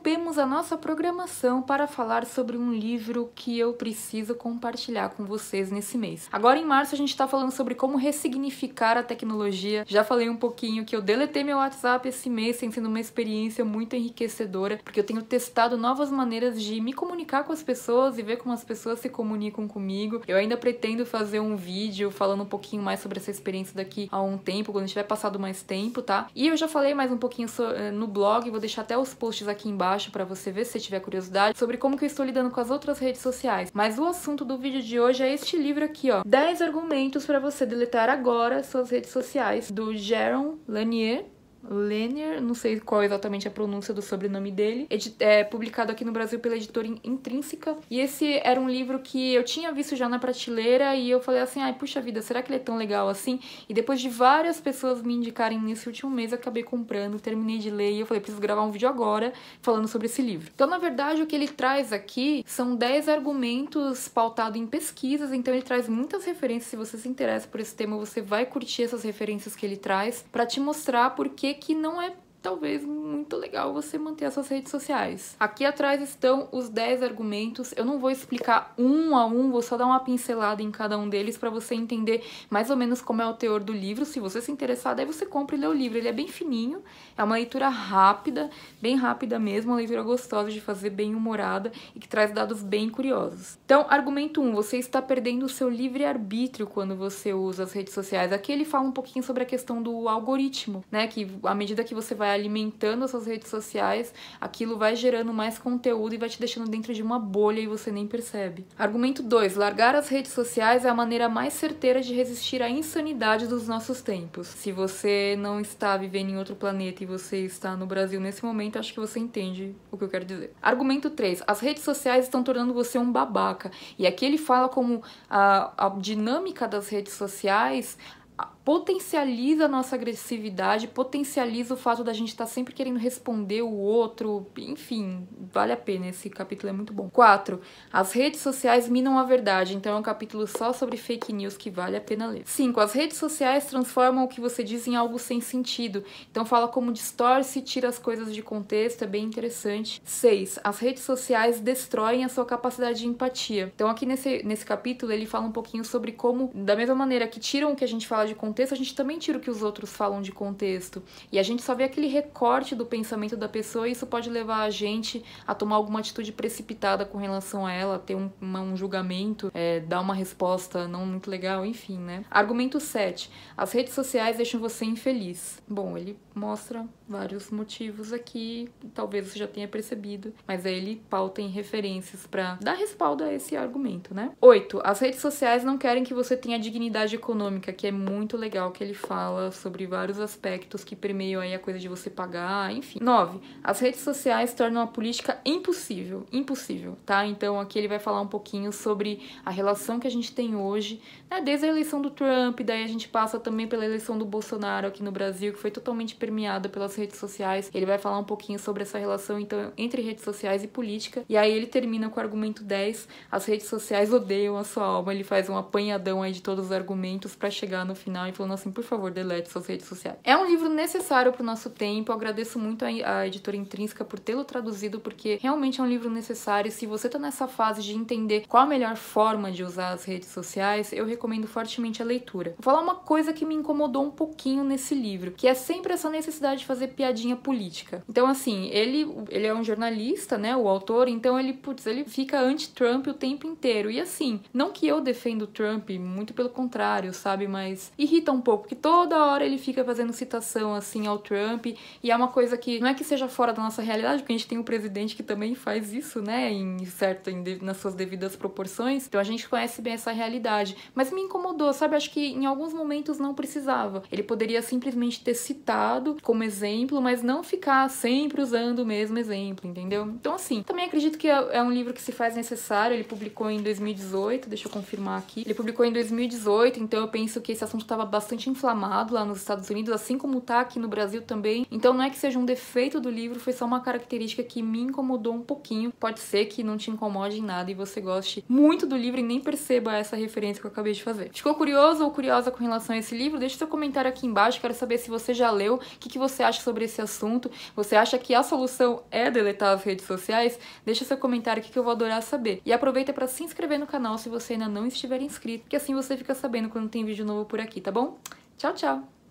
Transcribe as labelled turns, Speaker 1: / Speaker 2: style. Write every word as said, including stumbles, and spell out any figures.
Speaker 1: interrompemos a nossa programação para falar sobre um livro que eu preciso compartilhar com vocês nesse mês. Agora em março a gente tá falando sobre como ressignificar a tecnologia. Já falei um pouquinho que eu deletei meu WhatsApp esse mês, tem sido uma experiência muito enriquecedora, porque eu tenho testado novas maneiras de me comunicar com as pessoas e ver como as pessoas se comunicam comigo. Eu ainda pretendo fazer um vídeo falando um pouquinho mais sobre essa experiência daqui a um tempo, quando tiver passado mais tempo, tá? E eu já falei mais um pouquinho so, no blog, vou deixar até os posts aqui embaixo pra você ver se tiver curiosidade, sobre como que eu estou lidando com as outras redes sociais. Mas o assunto do vídeo de hoje é este livro aqui, ó. dez argumentos para você deletar agora suas redes sociais, do Jaron Lanier. Lanier, não sei qual exatamente a pronúncia do sobrenome dele, é publicado aqui no Brasil pela editora Intrínseca, e esse era um livro que eu tinha visto já na prateleira e eu falei assim, ai, puxa vida, será que ele é tão legal assim? E depois de várias pessoas me indicarem nesse último mês, eu acabei comprando, terminei de ler e eu falei, preciso gravar um vídeo agora falando sobre esse livro. Então, na verdade, o que ele traz aqui são dez argumentos pautados em pesquisas, então ele traz muitas referências. Se você se interessa por esse tema, você vai curtir essas referências que ele traz pra te mostrar por que que não é talvez muito legal você manter as suas redes sociais. Aqui atrás estão os dez argumentos. Eu não vou explicar um a um, vou só dar uma pincelada em cada um deles para você entender mais ou menos como é o teor do livro. Se você se interessar, daí você compra e lê o livro. Ele é bem fininho, é uma leitura rápida, bem rápida mesmo, uma leitura gostosa de fazer, bem humorada e que traz dados bem curiosos. Então, argumento um, você está perdendo o seu livre-arbítrio quando você usa as redes sociais. Aqui ele fala um pouquinho sobre a questão do algoritmo, né, que à medida que você vai alimentando as suas redes sociais, aquilo vai gerando mais conteúdo e vai te deixando dentro de uma bolha e você nem percebe. Argumento dois. Largar as redes sociais é a maneira mais certeira de resistir à insanidade dos nossos tempos. Se você não está vivendo em outro planeta e você está no Brasil nesse momento, acho que você entende o que eu quero dizer. Argumento três. As redes sociais estão tornando você um babaca. E aqui ele fala como a, a dinâmica das redes sociais potencializa a nossa agressividade, potencializa o fato da gente estar tá sempre querendo responder o outro, enfim, vale a pena, esse capítulo é muito bom. quatro. As redes sociais minam a verdade, então é um capítulo só sobre fake news que vale a pena ler. cinco. As redes sociais transformam o que você diz em algo sem sentido, então fala como distorce e tira as coisas de contexto, é bem interessante. seis. As redes sociais destroem a sua capacidade de empatia, então aqui nesse, nesse capítulo ele fala um pouquinho sobre como, da mesma maneira que tiram o que a gente fala de contexto, a gente também tira o que os outros falam de contexto. E a gente só vê aquele recorte do pensamento da pessoa e isso pode levar a gente a tomar alguma atitude precipitada com relação a ela, ter um, uma, um julgamento, é, dar uma resposta não muito legal, enfim, né? Argumento sete. As redes sociais deixam você infeliz. Bom, ele mostra vários motivos aqui, talvez você já tenha percebido, mas aí ele pauta em referências pra dar respaldo a esse argumento, né? oito. As redes sociais não querem que você tenha dignidade econômica, que é muito legal que ele fala sobre vários aspectos que permeiam aí a coisa de você pagar, enfim. nove. As redes sociais tornam a política impossível, impossível, tá? Então aqui ele vai falar um pouquinho sobre a relação que a gente tem hoje, né? Desde a eleição do Trump, daí a gente passa também pela eleição do Bolsonaro aqui no Brasil, que foi totalmente permeada pelas redes sociais. Ele vai falar um pouquinho sobre essa relação, então, entre redes sociais e política. E aí ele termina com o argumento dez. As redes sociais odeiam a sua alma. Ele faz um apanhadão aí de todos os argumentos pra chegar no final e falando assim, por favor, delete suas redes sociais. É um livro necessário pro nosso tempo. Eu agradeço muito a, a editora Intrínseca por tê-lo traduzido, porque realmente é um livro necessário. Se você tá nessa fase de entender qual a melhor forma de usar as redes sociais, eu recomendo fortemente a leitura. Vou falar uma coisa que me incomodou um pouquinho nesse livro, que é sempre essa necessidade de fazer piadinha política. Então, assim, ele, ele é um jornalista, né, o autor, então ele, putz, ele fica anti-Trump o tempo inteiro. E assim, não que eu defendo o Trump, muito pelo contrário, sabe, mas irrita um pouco, porque toda hora ele fica fazendo citação, assim, ao Trump, e é uma coisa que não é que seja fora da nossa realidade, porque a gente tem um presidente que também faz isso, né, em certo, em, nas suas devidas proporções, então a gente conhece bem essa realidade. Mas me incomodou, sabe, acho que em alguns momentos não precisava. Ele poderia simplesmente ter citado como exemplo, mas não ficar sempre usando o mesmo exemplo, entendeu? Então, assim, também acredito que é um livro que se faz necessário. Ele publicou em dois mil e dezoito, deixa eu confirmar aqui. Ele publicou em dois mil e dezoito, então eu penso que esse assunto estava bastante inflamado lá nos Estados Unidos, assim como tá aqui no Brasil também. Então não é que seja um defeito do livro, foi só uma característica que me incomodou um pouquinho. Pode ser que não te incomode em nada e você goste muito do livro e nem perceba essa referência que eu acabei de fazer. Ficou curioso ou curiosa com relação a esse livro? Deixa seu comentário aqui embaixo, quero saber se você já leu, o que, que você acha sobre esse assunto. Você acha que a solução é deletar as redes sociais? Deixa seu comentário aqui que eu vou adorar saber. E aproveita para se inscrever no canal se você ainda não estiver inscrito, que assim você fica sabendo quando tem vídeo novo por aqui, tá bom? Tchau, tchau!